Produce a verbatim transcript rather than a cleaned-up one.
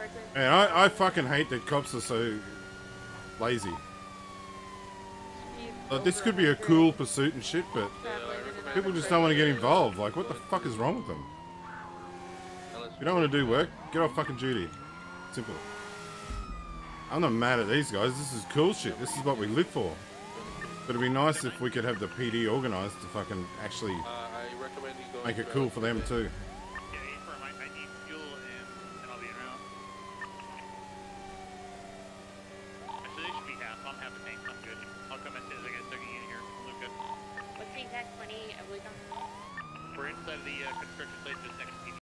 And I, I fucking hate that cops are so lazy. Like, this could be a cool pursuit and shit, but people just don't want to get involved. Like, what the fuck is wrong with them? If you don't want to do work, get off fucking duty. Simple. I'm not mad at these guys. This is cool shit. This is what we live for. But it'd be nice if we could have the P D organised to fucking actually make it cool for them too. We're inside of the uh, construction site just next to T V.